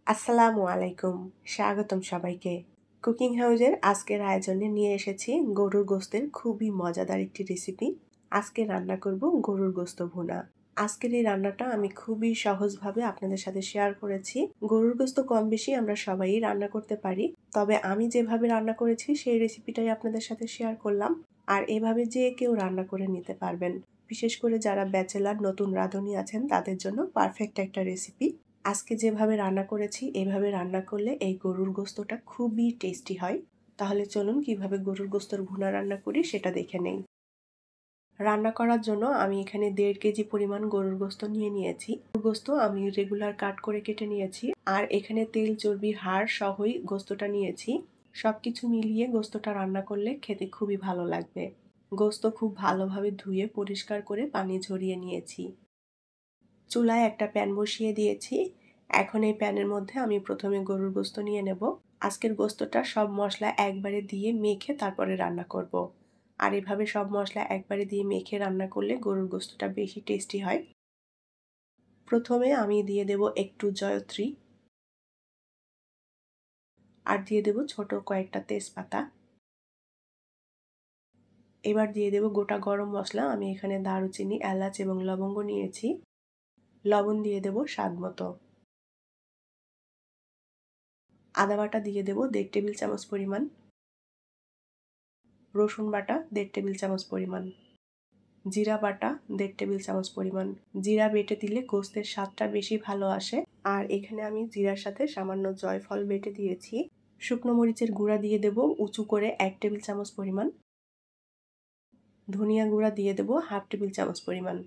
আসসালামু আলাইকুম, স্বাগতম সবাইকে। কুকিং হাউজের আজকের আয়োজনে নিয়ে এসেছি গরুর গোস্তের খুবই মজাদার একটি রেসিপি। আজকে রান্না করব গরুর গোস্ত ভুনা। আজকের এই রান্নাটা আমি খুবই সহজভাবে আপনাদের সাথে শেয়ার করেছি। গরুর গোস্ত কম বেশি আমরা সবাই রান্না করতে পারি, তবে আমি যেভাবে রান্না করেছি সেই রেসিপিটাই আপনাদের সাথে শেয়ার করলাম। আর এভাবে যে কেউ রান্না করে নিতে পারবেন, বিশেষ করে যারা ব্যাচেলার নতুন রাঁধুনি আছেন তাদের জন্য পারফেক্ট একটা রেসিপি। আজকে যেভাবে রান্না করেছি এভাবে রান্না করলে এই গরুর গোস্তটা খুবই টেস্টি হয়। তাহলে চলুন কিভাবে গরুর গোস্তর ভুনা রান্না করি সেটা দেখে নেই। রান্না করার জন্য আমি এখানে 1.5 কেজি পরিমাণ গরুর গোস্ত নিয়ে নিয়েছি। গরুর গোস্ত আমি রেগুলার কাট করে কেটে নিয়েছি, আর এখানে তেল চর্বি হাড় সহই গোস্তটা নিয়েছি। সবকিছু মিলিয়ে গোস্তটা রান্না করলে খেতে খুবই ভালো লাগবে। গোস্ত খুব ভালোভাবে ধুয়ে পরিষ্কার করে পানি ঝরিয়ে নিয়েছি। চুলায় একটা প্যান বসিয়ে দিয়েছি। এখন এই প্যানের মধ্যে আমি প্রথমে গরুর গোস্ত নিয়ে নেব। আজকের গোস্তটা সব মশলা একবারে দিয়ে মেখে তারপরে রান্না করব। আর এভাবে সব মশলা একবারে দিয়ে মেখে রান্না করলে গরুর গোস্তটা বেশি টেস্টি হয়। প্রথমে আমি দিয়ে দেব একটু জয়ত্রী, আর দিয়ে দেব ছোট কয়েকটা তেজপাতা। এবার দিয়ে দেব গোটা গরম মশলা। আমি এখানে দারুচিনি, এলাচ এবং লবঙ্গ নিয়েছি। লবণ দিয়ে দেব স্বাদ মতো। আদা বাটা দিয়ে দেব 1.5 টেবিল চামচ পরিমাণ। রসুন বাটা 1.5 টেবিল চামচ পরিমাণ। জিরা বাটা 1.5 টেবিল চামচ পরিমাণ। জিরা বেটে দিলে গোস্তের স্বাদটা বেশি ভালো আসে। আর এখানে আমি জিরার সাথে সামান্য জয়ফল বেটে দিয়েছি। শুকনো মরিচের গুঁড়া দিয়ে দেব উঁচু করে 1 টেবিল চামচ পরিমাণ। ধনিয়া গুঁড়া দিয়ে দেব 1/2 টেবিল চামচ পরিমাণ।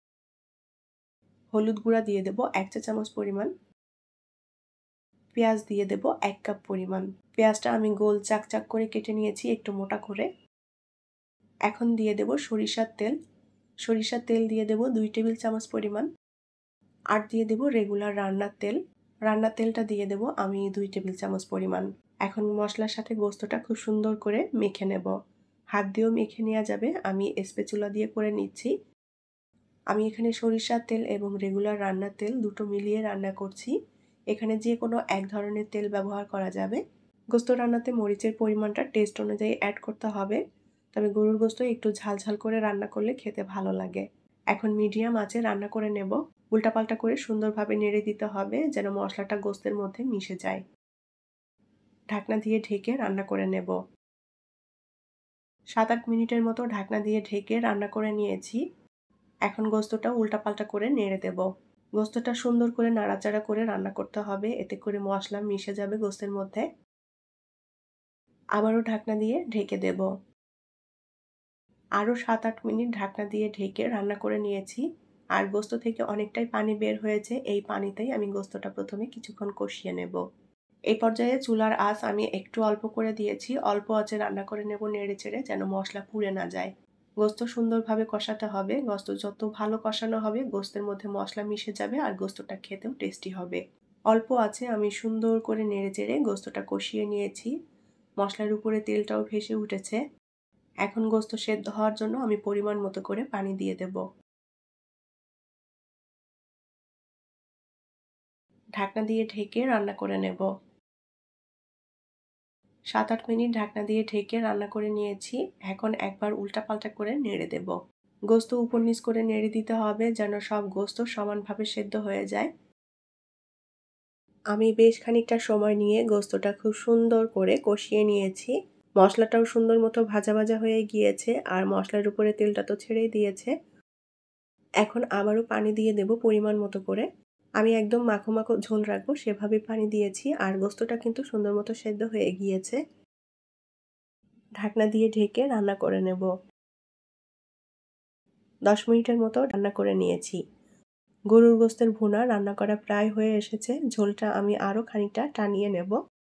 হলুদ গুঁড়া দিয়ে দেব 1 চা চামচ পরিমাণ। পেঁয়াজ দিয়ে দেব 1 কাপ পরিমাণ। পেঁয়াজটা আমি গোল চাকচাক করে কেটে নিয়েছি, একটু মোটা করে। এখন দিয়ে দেব সরিষার তেল। সরিষার তেল দিয়ে দেব 2 টেবিল চামচ পরিমাণ। আর দিয়ে দেব রেগুলার রান্নার তেল। রান্নার তেলটা দিয়ে দেব আমি 2 টেবিল চামচ পরিমাণ। এখন মশলার সাথে গোস্তটা খুব সুন্দর করে মেখে নেব। হাত দিয়েও মেখে নেওয়া যাবে, আমি স্প্যাচুলা দিয়ে করে নিচ্ছি। আমি এখানে সরিষার তেল এবং রেগুলার রান্নার তেল দুটো মিলিয়ে রান্না করছি। এখানে যে কোনো এক ধরনের তেল ব্যবহার করা যাবে। গোস্ত রান্নাতে মরিচের পরিমাণটা টেস্ট অনুযায়ী অ্যাড করতে হবে, তবে গরুর গোস্ত একটু ঝাল ঝাল করে রান্না করলে খেতে ভালো লাগে। এখন মিডিয়াম আঁচে রান্না করে নেব। উল্টাপাল্টা করে সুন্দরভাবে নেড়ে দিতে হবে যেন মশলাটা গোস্তের মধ্যে মিশে যায়। ঢাকনা দিয়ে ঢেকে রান্না করে নেব। 7-8 মিনিটের মতো ঢাকনা দিয়ে ঢেকে রান্না করে নিয়েছি। এখন গোস্তটা উল্টাপাল্টা করে নেড়ে দেব। গোস্তটা সুন্দর করে নাড়াচাড়া করে রান্না করতে হবে, এতে করে মশলা মিশে যাবে গোস্তের মধ্যে। আবারও ঢাকনা দিয়ে ঢেকে দেব। আরও 7-8 মিনিট ঢাকনা দিয়ে ঢেকে রান্না করে নিয়েছি। আর গোস্ত থেকে অনেকটাই পানি বের হয়েছে, এই পানিতেই আমি গোস্তটা প্রথমে কিছুক্ষণ কষিয়ে নেব। এই পর্যায়ে চুলার আঁচ আমি একটু অল্প করে দিয়েছি। অল্প আঁচে রান্না করে নেব নেড়ে চেড়ে, যেন মশলা পুড়ে না যায়। গোস্ত সুন্দরভাবে কষাতে হবে। গোস্ত যত ভালো কষানো হবে গোস্তের মধ্যে মশলা মিশে যাবে আর গোস্তটা খেতেও টেস্টি হবে। অল্প আঁচে আমি সুন্দর করে নেড়ে চেড়ে গোস্তটা কষিয়ে নিয়েছি। মশলার উপরে তেলটাও ভেসে উঠেছে। এখন গোস্ত সেদ্ধ হওয়ার জন্য আমি পরিমাণ মতো করে পানি দিয়ে দেব। ঢাকনা দিয়ে ঢেকে রান্না করে নেব। 7-8 মিনিট ঢাকনা দিয়ে ঢেকে রান্না করে নিয়েছি। এখন একবার উল্টাপাল্টা করে নেড়ে দেব। গোস্ত উপর নিচ করে নেড়ে দিতে হবে যেন সব গোস্ত সমানভাবে সেদ্ধ হয়ে যায়। আমি বেশ খানিকটা সময় নিয়ে গোস্তটা খুব সুন্দর করে কষিয়ে নিয়েছি। মশলাটাও সুন্দর মতো ভাজা ভাজা হয়ে গিয়েছে, আর মশলার উপরে তেলটা তো ছেড়েই দিয়েছে। এখন আবারও পানি দিয়ে দেব পরিমাণ মতো করে। আমি একদম মাখো মাখো ঝোল রাখবো সেভাবে পানি দিয়েছি, আর গোস্তটা কিন্তু সুন্দর মতো সেদ্ধ হয়ে গিয়েছে। ঢাকনা দিয়ে ঢেকে রান্না করে নেব। 10 মিনিটের মতো রান্না করে নিয়েছি। গরুর গোস্তের ভুনা রান্না করা প্রায় হয়ে এসেছে। ঝোলটা আমি আরও খানিকটা টানিয়ে নেব।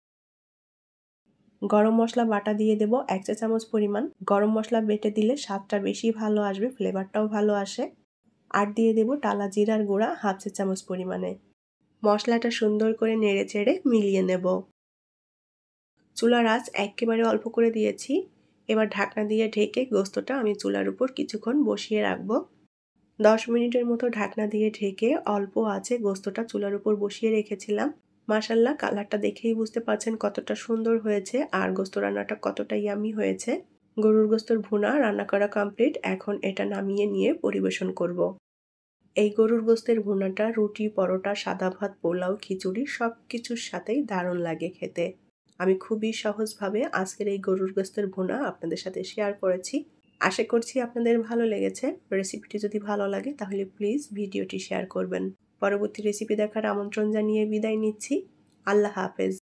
গরম মশলা বাটা দিয়ে দেব 1 চা চামচ পরিমাণ। গরম মশলা বেটে দিলে স্বাদটা বেশি ভালো আসবে, ফ্লেভারটাও ভালো আসে। আর দিয়ে দেব টালা জিরার গুঁড়া 1/2 চা চামচ পরিমাণে। মশলাটা সুন্দর করে নেড়ে চেড়ে মিলিয়ে নেব। চুলার আঁচ একেবারে অল্প করে দিয়েছি। এবার ঢাকনা দিয়ে ঢেকে গোস্তটা আমি চুলার উপর কিছুক্ষণ বসিয়ে রাখবো। 10 মিনিটের মতো ঢাকনা দিয়ে ঢেকে অল্প আঁচে গোস্তটা চুলার উপর বসিয়ে রেখেছিলাম। মাশাআল্লাহ, কালারটা দেখেই বুঝতে পারছেন কতটা সুন্দর হয়েছে আর গোস্ত রান্নাটা কতটা ইয়ামি হয়েছে। গরুর গোস্তর ভুনা রান্না করা কমপ্লিট। এখন এটা নামিয়ে নিয়ে পরিবেশন করব। এই গরুর গোস্তের ভুনাটা রুটি, পরোটা, সাদা ভাত, পোলাও, খিচুড়ি সবকিছুর সাথেই দারুণ লাগে খেতে। আমি খুবই সহজভাবে আজকের এই গরুর গোস্তের ভুনা আপনাদের সাথে শেয়ার করেছি। আশা করছি আপনাদের ভালো লেগেছে। রেসিপিটি যদি ভালো লাগে তাহলে প্লিজ ভিডিওটি শেয়ার করবেন। পরবর্তী রেসিপি দেখার আমন্ত্রণ জানিয়ে বিদায় নিচ্ছি। আল্লাহ হাফেজ।